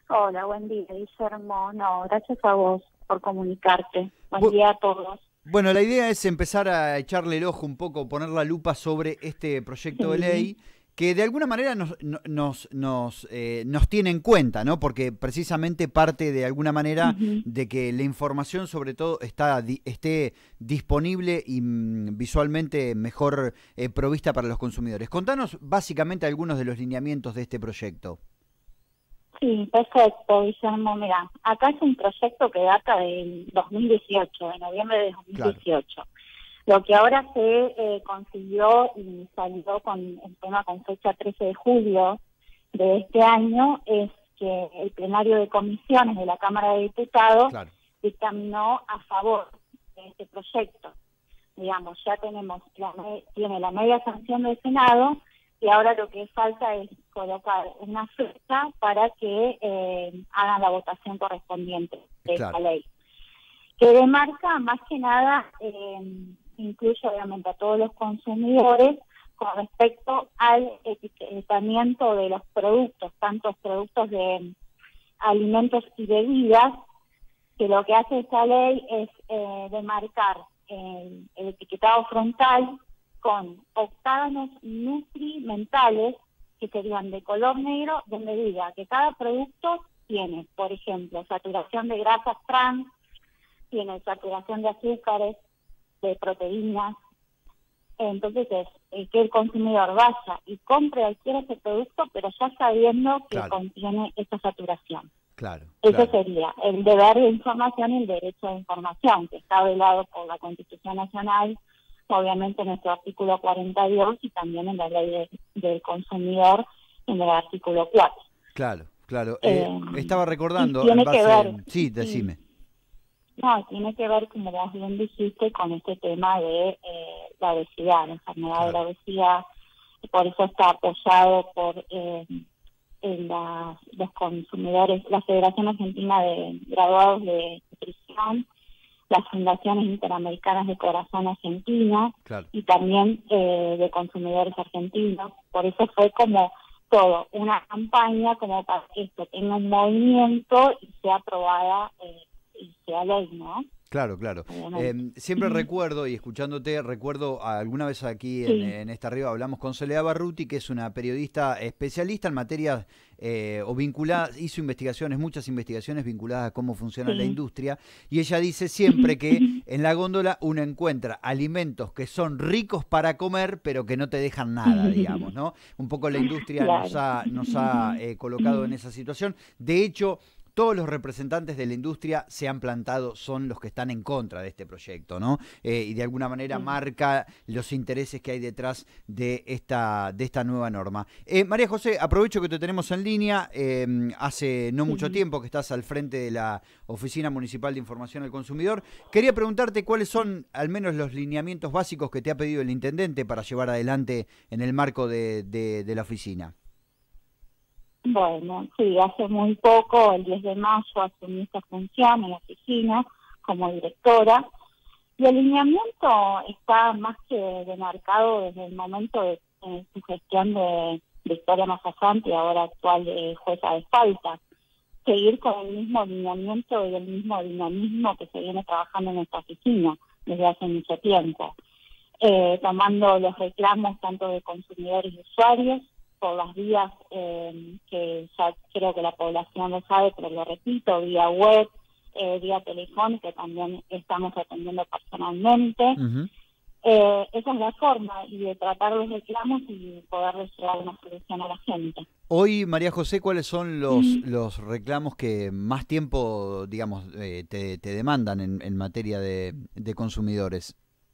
Hola, buen día, Guillermo. No, gracias a vos por comunicarte. Buen día a todos. Bueno, la idea es empezar a echarle el ojo un poco, poner la lupa sobre este proyecto de Sí, ley que de alguna manera nos tiene en cuenta, ¿no? Porque precisamente parte de alguna manera ujú. de que la información sobre todo esté disponible y visualmente mejor provista para los consumidores. Contanos básicamente algunos de los lineamientos de este proyecto. Sí, perfecto, Guillermo. Mira, acá es un proyecto que data del 2018, de noviembre de Claro, 2018. Lo que ahora se consiguió y salió con el tema con fecha 13 de julio de este año es que el plenario de comisiones de la Cámara de Diputados claro, dictaminó a favor de este proyecto. Digamos, ya tiene la media sanción del Senado y ahora lo que falta es colocar una fecha para que hagan la votación correspondiente de esta claro, ley, que demarca más que nada, incluye obviamente a todos los consumidores con respecto al etiquetamiento de los productos, tantos productos de alimentos y bebidas, que lo que hace esta ley es demarcar el etiquetado frontal con octágonos nutrimentales que serían de color negro, donde diga que cada producto tiene, por ejemplo, saturación de grasas trans, tiene saturación de azúcares, de proteínas. Entonces es que el consumidor vaya y compre adquiera ese producto, pero ya sabiendo que claro, contiene esta saturación. claro, Ese claro. sería el deber de información y el derecho de información, que está velado por la Constitución Nacional, obviamente en nuestro artículo 42 y también en la ley del consumidor en el artículo 4. Claro, claro. Eh, Estaba y recordando en tiene que base... ver, Sí, sí, decime. no, tiene que ver, como vos bien dijiste, con este tema de la obesidad, la enfermedad de la Claro. obesidad, y por eso está apoyado por los consumidores, la Federación Argentina de Graduados de Nutrición, las Fundaciones Interamericanas de Corazón Argentina Claro. y también de consumidores argentinos. Por eso fue como todo, una campaña como para que esto tenga un movimiento y sea aprobada y sea ley, ¿no? Claro, claro. Obviamente. Siempre Ujú. recuerdo, y escuchándote, recuerdo alguna vez aquí Sí, en esta arriba hablamos con Soledad Barruti, que es una periodista especialista en materia o vinculada, hizo investigaciones, muchas investigaciones vinculadas a cómo funciona la sí. industria, y ella dice siempre que en la góndola uno encuentra alimentos que son ricos para comer, pero que no te dejan nada, digamos, ¿no? Un poco la industria Claro. nos ha colocado en esa situación. De hecho, todos los representantes de la industria se han plantado, son los que están en contra de este proyecto, ¿no? Y de alguna manera Sí. marca los intereses que hay detrás de esta nueva norma. María José, aprovecho que te tenemos en línea. Hace no mucho Sí. tiempo que estás al frente de la Oficina Municipal de Información al Consumidor. Quería preguntarte cuáles son al menos los lineamientos básicos que te ha pedido el intendente para llevar adelante en el marco de la oficina. Bueno, sí, hace muy poco, el 10 de mayo, asumí esta función en la oficina como directora. Y el lineamiento está más que demarcado desde el momento de su gestión de Victoria Mazzafante y ahora actual jueza de falta. Seguir con el mismo lineamiento y el mismo dinamismo que se viene trabajando en esta oficina desde hace mucho tiempo, tomando los reclamos tanto de consumidores y usuarios por las vías que ya creo que la población lo sabe, pero lo repito, vía web, vía telefónica, que también estamos atendiendo personalmente. Ujú. Esa es la forma y de tratar los reclamos y poder llevar una solución a la gente. Hoy, María José, ¿cuáles son Mm. los reclamos que más tiempo, digamos, te demandan en materia de consumidores?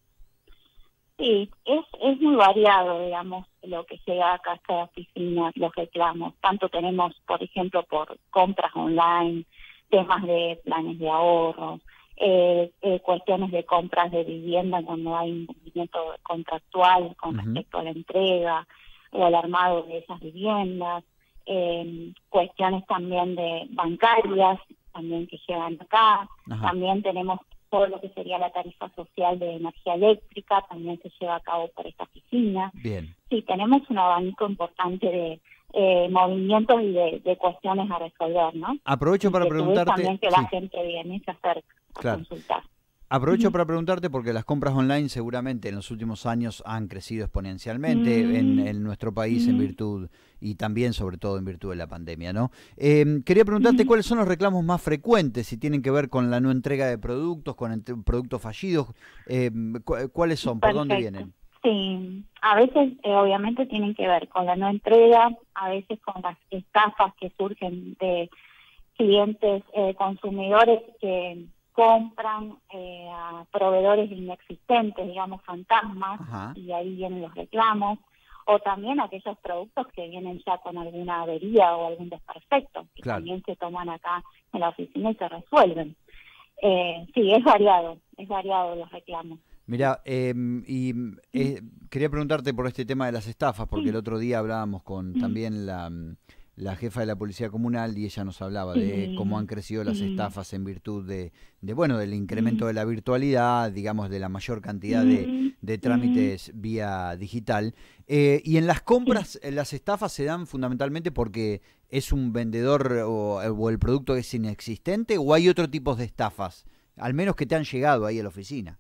Sí, es muy variado, digamos, lo que llega acá a esta oficina, los reclamos. Tanto tenemos, por ejemplo, por compras online, temas de planes de ahorro, cuestiones de compras de vivienda cuando hay un cumplimiento contractual con Ujú. respecto a la entrega o al armado de esas viviendas, cuestiones también de bancarias, también que llegan acá. Ajá, También tenemos todo lo que sería la tarifa social de energía eléctrica, también se lleva a cabo por esta oficina. bien. Sí, tenemos un abanico importante movimientos y de cuestiones a resolver, ¿no? Aprovecho para preguntarte... También que la gente viene y se acerca a consultar. Aprovecho para preguntarte porque las compras online seguramente en los últimos años han crecido exponencialmente en nuestro país en virtud y también sobre todo en virtud de la pandemia, ¿no? Quería preguntarte cuáles son los reclamos más frecuentes, si tienen que ver con la no entrega de productos, con productos fallidos, ¿cuáles son? ¿Por dónde vienen? Sí, a veces obviamente tienen que ver con la no entrega, a veces con las estafas que surgen de clientes consumidores que compran a proveedores inexistentes, digamos fantasmas, y ahí vienen los reclamos, o también aquellos productos que vienen ya con alguna avería o algún desperfecto, que también se toman acá en la oficina y se resuelven. Sí, es variado los reclamos. Mirá, quería preguntarte por este tema de las estafas, porque el otro día hablábamos con también la jefa de la Policía Comunal y ella nos hablaba de cómo han crecido las estafas en virtud del incremento de la virtualidad, digamos, de la mayor cantidad de trámites vía digital. Y en las compras, las estafas se dan fundamentalmente porque es un vendedor o el producto es inexistente, o hay otro tipo de estafas, al menos que te han llegado ahí a la oficina.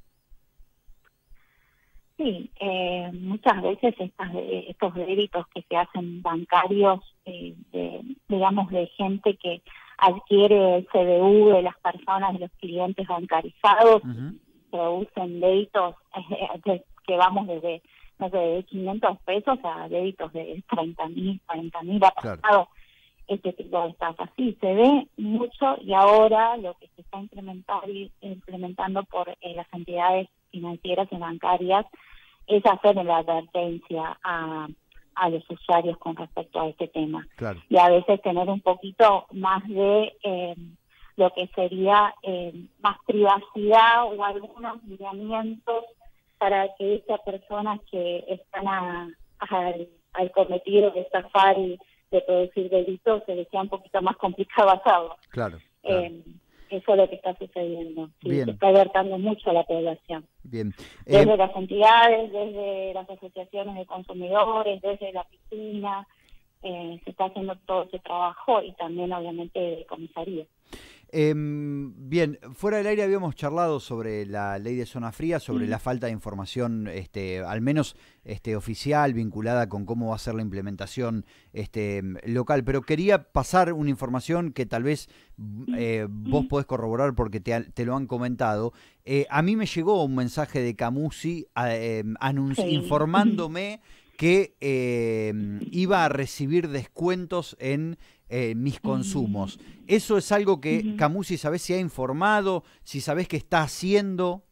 Sí, muchas veces estos débitos que se hacen bancarios, digamos, de gente que adquiere el CBU de las personas, de los clientes bancarizados, producen débitos que vamos desde, no sé, de 500 pesos a débitos de 30.000, 40.000 ha pasado este tipo de estafas. Sí, se ve mucho y ahora lo que se está implementando por las entidades financieras y bancarias es hacer la advertencia a los usuarios con respecto a este tema. Y a veces tener un poquito más de lo que sería más privacidad o algunos lineamientos para que estas personas que están al cometido de estafar y de producir delitos se les sea un poquito más complicado hacerlo. Eso es lo que está sucediendo. Se está alertando mucho a la población. Desde las entidades, desde las asociaciones de consumidores, desde la oficina, se está haciendo todo ese trabajo y también obviamente de comisaría. Bien, fuera del aire habíamos charlado sobre la ley de zona fría, sobre la falta de información, al menos oficial, vinculada con cómo va a ser la implementación local, pero quería pasar una información que tal vez vos podés corroborar porque te lo han comentado. A mí me llegó un mensaje de Camusi informándome que iba a recibir descuentos en mis consumos. ¿Eso es algo que Camusi, sabés si ha informado, si sabés qué está haciendo?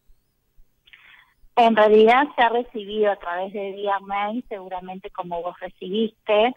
En realidad se ha recibido a través de vía mail, seguramente como vos recibiste,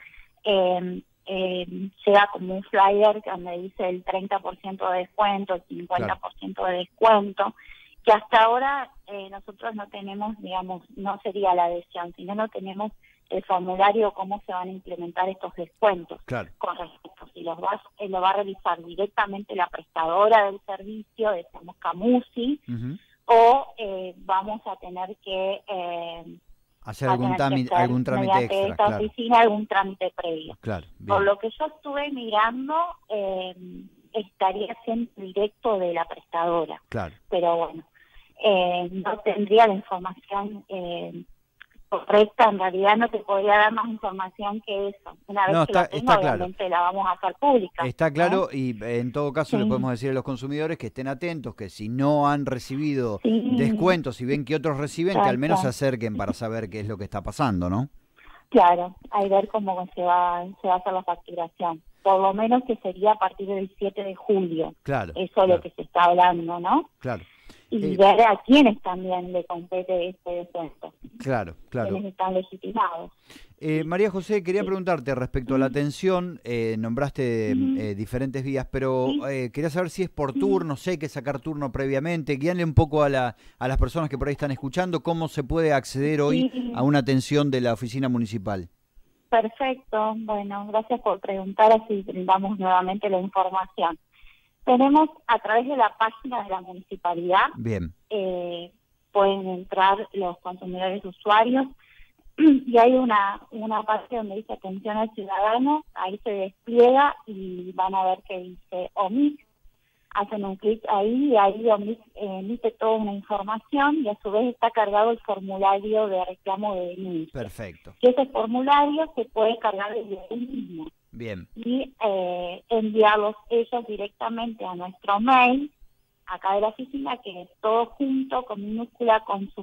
llega como un flyer donde dice el 30% de descuento, el 50% de descuento, que hasta ahora nosotros no tenemos, digamos, no sería la adhesión, sino no tenemos el formulario cómo se van a implementar estos descuentos. Con respecto, si lo va a realizar directamente la prestadora del servicio, decimos Camusi, o vamos a tener que hacer algún trámite extra, esta oficina, algún trámite previo. Por lo que yo estuve mirando, estaría siendo directo de la prestadora. Pero bueno, no tendría la información correcta, en realidad no te podría dar más información que eso. Una vez que la tengo, obviamente la vamos a hacer pública. Está claro, y en todo caso le podemos decir a los consumidores que estén atentos, que si no han recibido descuentos y ven que otros reciben, que al menos se acerquen para saber qué es lo que está pasando, ¿no? Claro, hay que ver cómo se va a hacer la facturación. Por lo menos que sería a partir del 7 de julio. Eso es lo que se está hablando, ¿no? Y ver a quienes también le compete este descuento. Quienes están legitimados. María José, quería preguntarte respecto a la atención, nombraste diferentes vías, pero quería saber si es por turno, sé que sacar turno previamente, guíale un poco a las personas que por ahí están escuchando, cómo se puede acceder hoy a una atención de la oficina municipal. Perfecto, bueno, gracias por preguntar, así brindamos nuevamente la información. Tenemos a través de la página de la municipalidad, pueden entrar los consumidores usuarios y hay una parte donde dice atención al ciudadano, ahí se despliega y van a ver que dice OMIC, hacen un clic ahí y ahí OMIC emite toda una información y a su vez está cargado el formulario de reclamo de denuncia. Perfecto. Y ese formulario se puede cargar desde el mismo. Bien. Y enviarlos ellos directamente a nuestro mail, acá de la oficina, que es todo junto con minúscula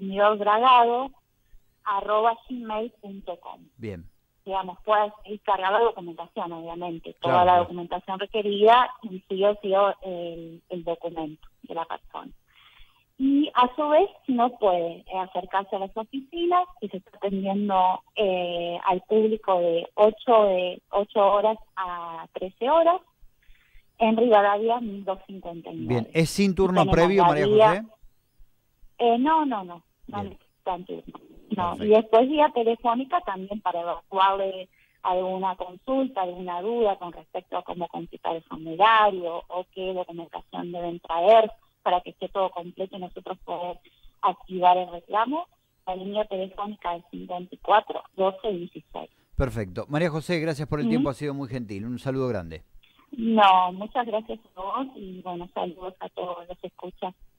consumidordragado@gmail.com. Bien. Digamos, puedes cargar la documentación, obviamente, toda Claro, la claro. documentación requerida y sigo el documento de la persona. Y a su vez, si no puede acercarse a las oficinas, que se está atendiendo al público de 8 horas a 13 horas, en Rivadavia 1259. Bien. ¿Es sin turno Tenemos previo, la María vía- José? No Bien. necesitan turno. No, y Perfecto. después vía telefónica también para evacuarle alguna consulta, alguna duda con respecto a cómo completar el formulario o qué documentación deben traer para que esté todo completo y nosotros poder activar el reclamo. La línea telefónica es 54 12 16. Perfecto. María José, gracias por el ¿Mm? tiempo, ha sido muy gentil. Un saludo grande. No, muchas gracias a vos y bueno, saludos a todos los que escuchan.